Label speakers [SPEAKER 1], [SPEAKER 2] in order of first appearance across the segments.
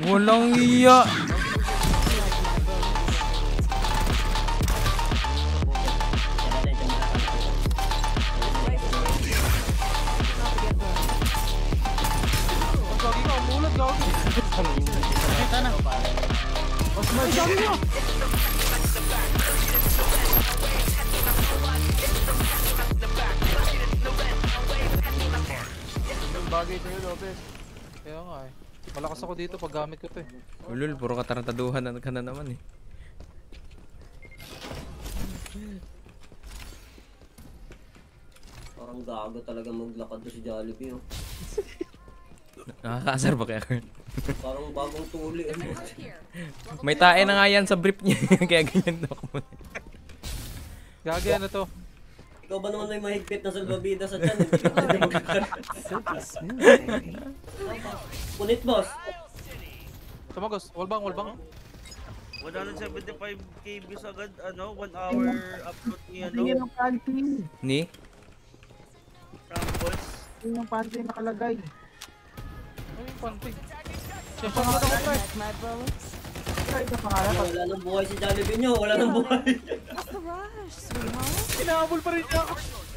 [SPEAKER 1] Walang iya.
[SPEAKER 2] Kita na.
[SPEAKER 3] Bagay sa'yo, Lopez. Kaya nga eh. Malakas ako dito pag gamit ko to eh.
[SPEAKER 1] Ulul, puro katarantaduhan ka na naman eh.
[SPEAKER 4] Parang gago talaga maglakad to si Jollibee oh.
[SPEAKER 1] Nakakaasar ba kaya, Kurt?
[SPEAKER 4] Parang bagong tuli eh.
[SPEAKER 1] May tae na nga yan sa brief niya. Kaya ganyan daw ako.
[SPEAKER 3] Gagi ano to?
[SPEAKER 4] Ikaw ba naman may mahigpit na salbabida sa dyan? Hindi ka pwede magkakaroon. Punit boss.
[SPEAKER 3] Tumagos, wallbang.
[SPEAKER 5] 175 KB agad, ano, 1 hour upload ni ano,
[SPEAKER 2] Tingin ng panty.
[SPEAKER 1] Ni?
[SPEAKER 5] Rambles.
[SPEAKER 2] Tingin ng panty nakalagay.
[SPEAKER 3] Ano yung panty? Shot ako pre.
[SPEAKER 2] Ay, ito pangalan.
[SPEAKER 4] Wala nang buhay si Jollibee nyo. Wala nang buhay.
[SPEAKER 6] What's the rush, sweetheart?
[SPEAKER 3] Hinahabol pa rin niya ako.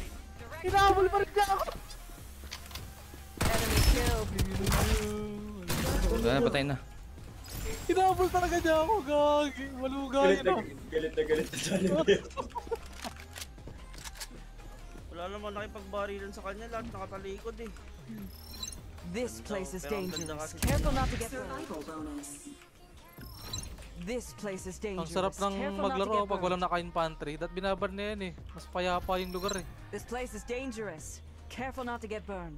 [SPEAKER 6] Enemy killed.
[SPEAKER 1] Wala na, patay na.
[SPEAKER 3] Hinahabol talaga niya ako, gagi. Malugay na.
[SPEAKER 4] Galit na Jollibee.
[SPEAKER 5] Wala naman nakipagbarilan sa kanya, lahat nakatalikod eh.
[SPEAKER 6] This place is
[SPEAKER 5] Pero ang ganda
[SPEAKER 6] dangerous.
[SPEAKER 5] kasi-
[SPEAKER 6] Careful not to get burned. This place is
[SPEAKER 3] Ang
[SPEAKER 6] dangerous.
[SPEAKER 3] sarap ng
[SPEAKER 6] Careful not to
[SPEAKER 3] maglaro
[SPEAKER 6] get
[SPEAKER 3] pag walang
[SPEAKER 6] burned.
[SPEAKER 3] naka-infantry. Dat binabar na yan eh. Mas payapa yung lugar eh.
[SPEAKER 6] This place is dangerous. Careful not to get burned.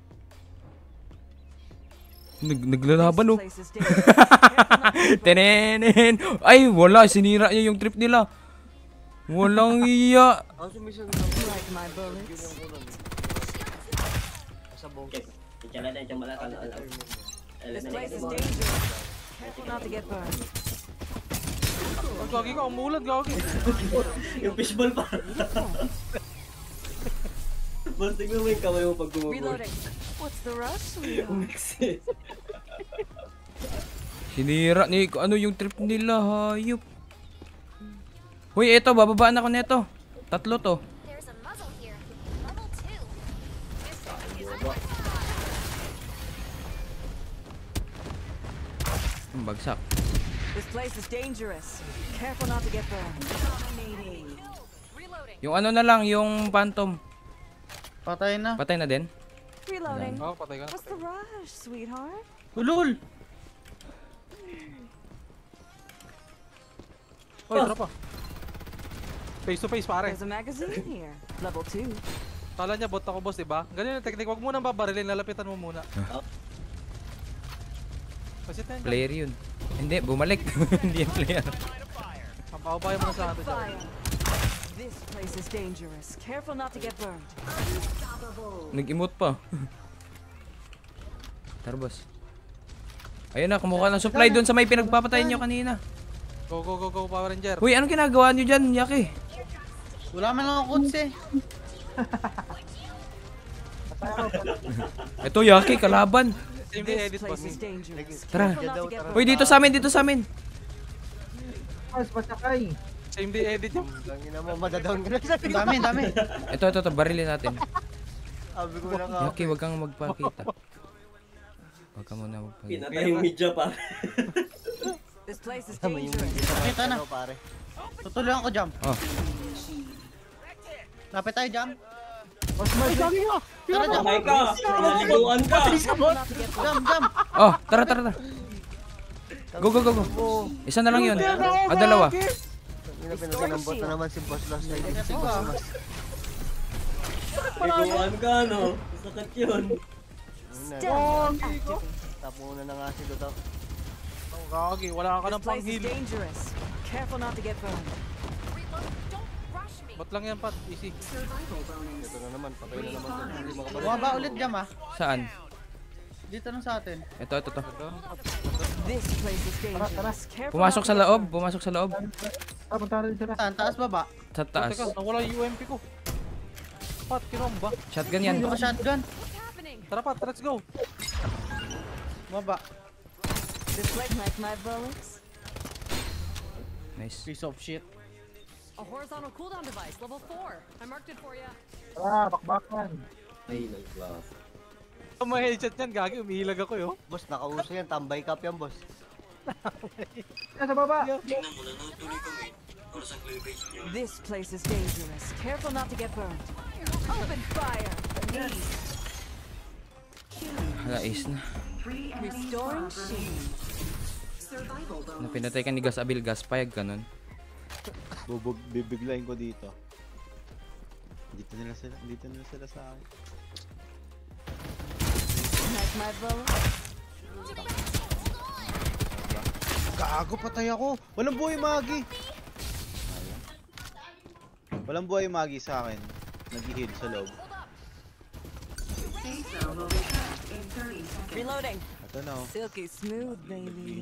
[SPEAKER 1] Naglalaban oh.
[SPEAKER 6] This place is dangerous. Careful not to get burned.
[SPEAKER 1] Tenenen! Ay, wala. Sinira niya yung trip nila. Walang iya.
[SPEAKER 6] Like my bullets.
[SPEAKER 4] Ichala na yung malaka.
[SPEAKER 6] This place is dangerous. Careful not to get burned.
[SPEAKER 3] Ang gagi ka, umulan gagi.
[SPEAKER 4] Yung fishball pa. Boss, tignan mo yung kamay mo pag gumagol.
[SPEAKER 6] Reloading. What's the rush, sweetheart?
[SPEAKER 1] Sinira ni ano yung trip nila, hayop. Hoy, eto, bababaan ako neto. Tatlo to.
[SPEAKER 7] There's a muzzle here. Level 2.
[SPEAKER 1] Bagsak.
[SPEAKER 6] This place is dangerous. Careful not to get burned. Dominating.
[SPEAKER 1] Yung ano na lang, yung phantom.
[SPEAKER 2] Patay na.
[SPEAKER 1] Patay na din.
[SPEAKER 6] Reloading.
[SPEAKER 3] Oh, patay ka na.
[SPEAKER 6] What's the rush, sweetheart?
[SPEAKER 2] Ulul!
[SPEAKER 3] Hoy, tropa. Face to face pare.
[SPEAKER 6] There's a magazine here. Level 2.
[SPEAKER 3] Kala niya bot ako boss, diba? Ganyan yung technique. Huwag mo nang babarilin, lalapitan mo muna. Kasi tayo.
[SPEAKER 1] Player yun. Hindi, bumalik. Hindi yung player.
[SPEAKER 3] Ang paubaya mo na sa atin.
[SPEAKER 6] Fire. This place is dangerous. Careful not to get burned.
[SPEAKER 1] Nag-emote pa. Tara, boss. Ayun na, kumuha ng supply doon sa may pinagpapatayin nyo kanina.
[SPEAKER 3] Go, Power Ranger.
[SPEAKER 1] Uy, anong ginagawa nyo dyan, Yaki?
[SPEAKER 2] Wala man lang ako kutsi.
[SPEAKER 1] Ito, Yaki, kalaban.
[SPEAKER 3] Same day
[SPEAKER 6] This
[SPEAKER 3] edit boss.
[SPEAKER 6] place is dangerous.
[SPEAKER 1] Tara.
[SPEAKER 6] Careful not to get
[SPEAKER 1] Uy,
[SPEAKER 6] burned.
[SPEAKER 1] dito sa amin, dito sa amin.
[SPEAKER 2] Mas pasakay.
[SPEAKER 3] Same day edit yung.
[SPEAKER 8] Tangina mo, madadown ka na sa
[SPEAKER 2] Ang dami, ang dami.
[SPEAKER 1] Ito, barilin natin.
[SPEAKER 8] Sabi ko na nga.
[SPEAKER 1] Yaki, wag kang magpakita. Wag ka muna magpakita.
[SPEAKER 4] Pinatay yung media pa.
[SPEAKER 6] This place is
[SPEAKER 8] Tama yung
[SPEAKER 6] dangerous.
[SPEAKER 2] Kita na.
[SPEAKER 8] pare.
[SPEAKER 2] Tutulungan ko, Jam.
[SPEAKER 1] Oh,
[SPEAKER 2] Lapit tayo, Jam.
[SPEAKER 8] Ay, gagi ka!
[SPEAKER 2] Tara, Jam.
[SPEAKER 4] Kamay ka! Naliguan ka!
[SPEAKER 6] Careful not to get burned.
[SPEAKER 2] Jam, Jam.
[SPEAKER 1] oh, tara. Go. Isa na lang yun. Ah, dalawa.
[SPEAKER 8] Tangina, pinagkanambot na naman si Boss Lost. Ay, si Boss Lost.
[SPEAKER 4] Naliguan ka, no? Sakit yun.
[SPEAKER 6] Stealth active.
[SPEAKER 8] Tapo muna na nga si Dodok.
[SPEAKER 3] Ang gagi, wala ka
[SPEAKER 6] This
[SPEAKER 3] ng
[SPEAKER 6] place is
[SPEAKER 3] panghil.
[SPEAKER 6] dangerous. Careful not to get burned.
[SPEAKER 3] Ba't lang yan, Pat? Easy.
[SPEAKER 8] Ito na naman, patay na naman. Hindi makabalik.
[SPEAKER 2] Bumaba ulit, Jam, ah.
[SPEAKER 1] Saan?
[SPEAKER 2] Dito lang sa atin.
[SPEAKER 1] Ito.
[SPEAKER 6] This place is dangerous. Careful
[SPEAKER 1] Pumasok
[SPEAKER 6] not
[SPEAKER 1] sa
[SPEAKER 6] to get
[SPEAKER 1] loob,
[SPEAKER 6] burned.
[SPEAKER 1] pumasok sa loob.
[SPEAKER 2] Punta rin sila. Saan? Taas, baba.
[SPEAKER 1] Sa taas.
[SPEAKER 3] Teka, nawala yung UMP ko. Pat, kinomba.
[SPEAKER 1] Shotgun yan.
[SPEAKER 2] Naka shotgun.
[SPEAKER 3] Tara, Pat, let's go.
[SPEAKER 2] Baba.
[SPEAKER 6] This place like my bullets.
[SPEAKER 1] Nice.
[SPEAKER 2] Piece of shit.
[SPEAKER 6] A horizontal cooldown device, level 4. I marked it for you.
[SPEAKER 4] Ay, nag-class.
[SPEAKER 3] Ang mga headshot yan, gagi, umihilag ako yun.
[SPEAKER 8] Boss, nakauso yan. Tambay cup yan, boss.
[SPEAKER 6] This place is dangerous. Careful not to get burned. Open fire.
[SPEAKER 1] Hala, ace na.
[SPEAKER 6] Restoring shield.
[SPEAKER 1] Na pinatay ka ni Gas Abil, Gas Payag ka nun.
[SPEAKER 9] Bibiglayin ko dito. Dito nila sila sa akin.
[SPEAKER 6] Like my bullets.
[SPEAKER 9] Gago, patay ako! Walang buhay Magi! Walang buhay Magi sa akin. Nag-heal sa loob.
[SPEAKER 6] Reloading.
[SPEAKER 9] Ito na oh.
[SPEAKER 6] Silky smooth, baby.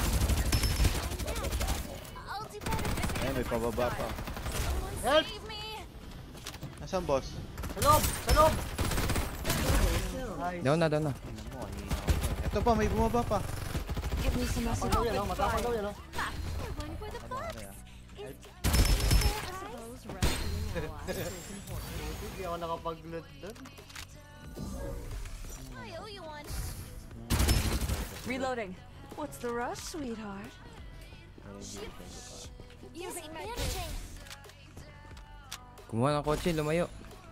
[SPEAKER 7] I'll do better.
[SPEAKER 9] Ay, may pababa pa.
[SPEAKER 8] Help!
[SPEAKER 7] Save me.
[SPEAKER 9] Nasaan boss?
[SPEAKER 8] Sa loob! Sa loob!
[SPEAKER 1] Down na, down na.
[SPEAKER 9] Tingnan mo, kanina ako pa. Ito pa, may bumaba pa.
[SPEAKER 6] Give me some muscle.
[SPEAKER 8] Matapang daw yan, oh. Matapang daw yan, oh.
[SPEAKER 7] One for the book.
[SPEAKER 9] Ano kaya?
[SPEAKER 7] Suppose resting in your life is important.
[SPEAKER 8] Hindi ako nakapag-loot doon.
[SPEAKER 7] I owe you one.
[SPEAKER 6] Reloading. What's the rush, sweetheart?
[SPEAKER 7] Using bandaging.
[SPEAKER 1] Kumuha ng kotse, lumayo.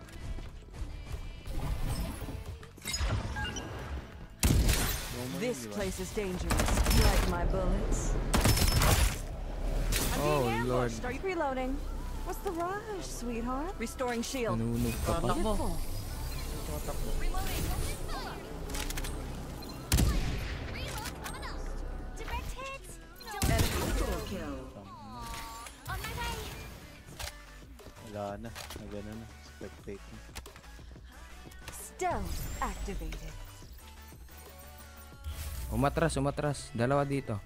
[SPEAKER 6] This place is dangerous. Like my bullets. I'm
[SPEAKER 1] Oh,
[SPEAKER 6] being
[SPEAKER 1] Lord.
[SPEAKER 6] ambushed. Are you reloading? What's the rush, sweetheart? Restoring shield.
[SPEAKER 1] Nanunog ka pa.
[SPEAKER 6] Beautiful.
[SPEAKER 7] Reloading. Reload coming up. Direct hits. Don't
[SPEAKER 6] Kill.
[SPEAKER 7] on my way.
[SPEAKER 9] Wala na. Nagano na. Spectate na.
[SPEAKER 6] Stealth activated.
[SPEAKER 1] Umatras, umatras. Dalawa dito.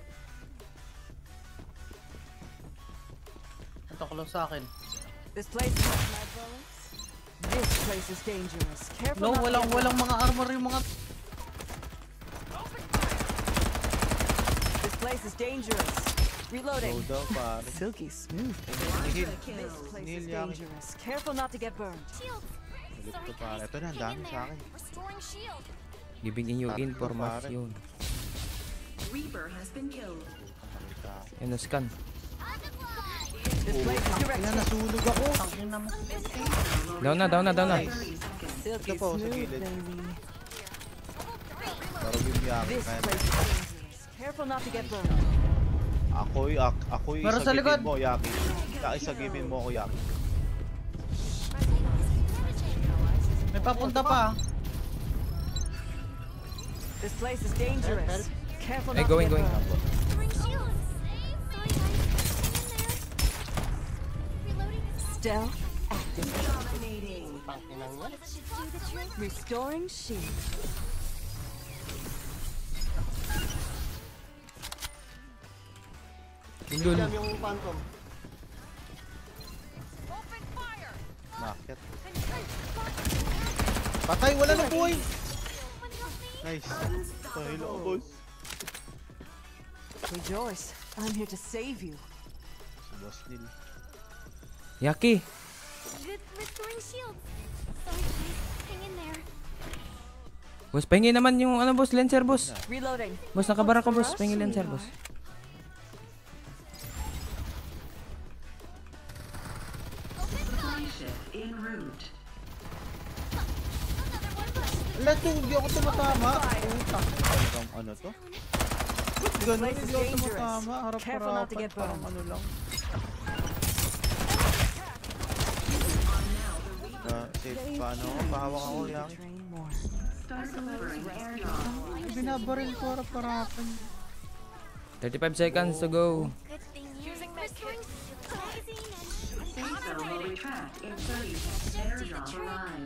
[SPEAKER 2] Ito close sa akin.
[SPEAKER 6] This place is like my bullets. This place is dangerous. Careful
[SPEAKER 2] No,
[SPEAKER 6] not to get
[SPEAKER 2] walang mga armor yung mga...
[SPEAKER 6] This place is dangerous. Reloading.
[SPEAKER 9] Low daw pare.
[SPEAKER 6] Silky smooth.
[SPEAKER 9] Heal.
[SPEAKER 6] This place
[SPEAKER 9] Heal
[SPEAKER 6] is
[SPEAKER 9] Yaki.
[SPEAKER 6] dangerous. Careful not to get burned.
[SPEAKER 7] Shield.
[SPEAKER 9] Ulit
[SPEAKER 7] Sorry
[SPEAKER 9] ko pare.
[SPEAKER 7] guys.
[SPEAKER 9] Ito na, ang
[SPEAKER 7] Hang
[SPEAKER 9] dami
[SPEAKER 7] in
[SPEAKER 9] sa akin.
[SPEAKER 7] there. Restoring shield.
[SPEAKER 1] Giving you
[SPEAKER 9] Tatlo,
[SPEAKER 1] information. Yan na scan.
[SPEAKER 6] This place is
[SPEAKER 9] Kaya
[SPEAKER 6] direct.
[SPEAKER 9] nasunog ako.
[SPEAKER 1] Down na, down na, down na.
[SPEAKER 6] Silky
[SPEAKER 9] Ito po, sa
[SPEAKER 6] smooth,
[SPEAKER 9] gilid.
[SPEAKER 6] baby.
[SPEAKER 9] Marubim Yaki.
[SPEAKER 6] This
[SPEAKER 9] Kaya
[SPEAKER 6] place is dangerous. Careful not to get burned.
[SPEAKER 9] ako'y
[SPEAKER 2] Meron sa likod.
[SPEAKER 9] isagipin mo, Yaki. Isagipin mo ako, Yaki.
[SPEAKER 2] May papunta pa.
[SPEAKER 6] This place is dangerous. Careful
[SPEAKER 1] Hey,
[SPEAKER 6] not
[SPEAKER 1] going,
[SPEAKER 6] to get
[SPEAKER 1] going.
[SPEAKER 6] burned.
[SPEAKER 7] Restoring shield. Sorry guys. Hang in there. Reloading.
[SPEAKER 6] Stealth activated.
[SPEAKER 8] Tangkinang yan.
[SPEAKER 7] That should do the trick.
[SPEAKER 6] Restoring shield.
[SPEAKER 1] Lul.
[SPEAKER 8] Jam yung phantom.
[SPEAKER 7] Open fire.
[SPEAKER 9] Nakit. Patay, wala na buhay.
[SPEAKER 7] Someone help me.
[SPEAKER 9] Nice. Pahilo ako, boss.
[SPEAKER 6] Rejoice. I'm here to save you.
[SPEAKER 9] Si boss nil.
[SPEAKER 1] Yaki.
[SPEAKER 7] Good restoring shield. Sorry guys. Hang in there.
[SPEAKER 1] Boss, pahingin naman yung ano boss, Lancer boss.
[SPEAKER 6] Reloading.
[SPEAKER 1] Boss, nakabara ka boss, pahingin Lancer boss.
[SPEAKER 9] Ala, to, hindi ako tumatama. Utang. Talagang ano to? Ba't ganun?
[SPEAKER 6] Place is
[SPEAKER 9] Hindi ako
[SPEAKER 6] dangerous.
[SPEAKER 9] tumatama.
[SPEAKER 6] Careful not to
[SPEAKER 9] Harap-harapan.
[SPEAKER 6] get
[SPEAKER 9] Parang
[SPEAKER 6] burned.
[SPEAKER 9] ano lang. Safe pa ano ako. Pahawak ako, Yaki.
[SPEAKER 6] Train more.
[SPEAKER 9] Binabaril ko harap-harapan.
[SPEAKER 1] 35 seconds to go.
[SPEAKER 7] Good thing using restoring magazine and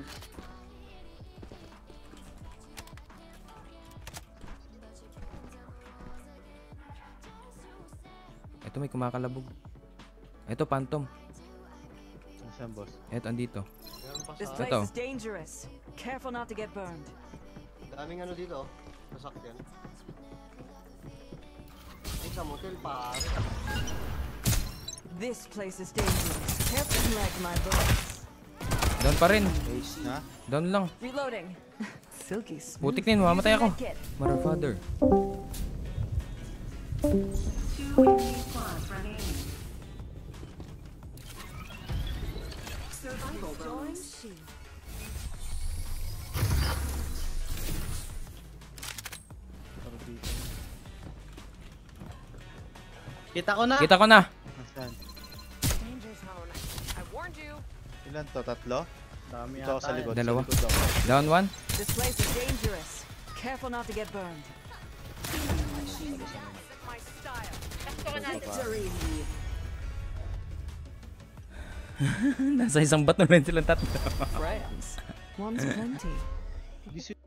[SPEAKER 1] Ito may kumakalabog. Ito phantom.
[SPEAKER 9] Saan, boss?
[SPEAKER 1] Ito andito.
[SPEAKER 8] Meron pa
[SPEAKER 6] This
[SPEAKER 8] sa...
[SPEAKER 6] place
[SPEAKER 1] Ito.
[SPEAKER 6] is dangerous. Careful not to get burned.
[SPEAKER 8] Daming ano dito, oh. Nasakyan. sa motel, pare.
[SPEAKER 6] This place is dangerous. Careful to lag my bullets.
[SPEAKER 1] Down pa rin.
[SPEAKER 9] Ace na.
[SPEAKER 1] Down lang.
[SPEAKER 6] Reloading. Silky smooth.
[SPEAKER 1] Putik na yun, mamamatay ako.
[SPEAKER 6] Medkit.
[SPEAKER 1] Mother father.
[SPEAKER 6] Join shield.
[SPEAKER 2] Kita ko na.
[SPEAKER 1] Kita ko na.
[SPEAKER 9] Nasaan?
[SPEAKER 6] Danger zone. I warned you.
[SPEAKER 9] Ilan to? Tatlo?
[SPEAKER 2] Dami
[SPEAKER 9] Ito ako
[SPEAKER 2] yata
[SPEAKER 9] sa likod.
[SPEAKER 1] Dalawa.
[SPEAKER 9] Sa likod ako.
[SPEAKER 1] Down one.
[SPEAKER 6] This place is dangerous. Careful not to get burned. My style. Victory.
[SPEAKER 1] Nasa isang bato rin silang tatlo.
[SPEAKER 6] Friends. One's plenty.
[SPEAKER 9] Hindi si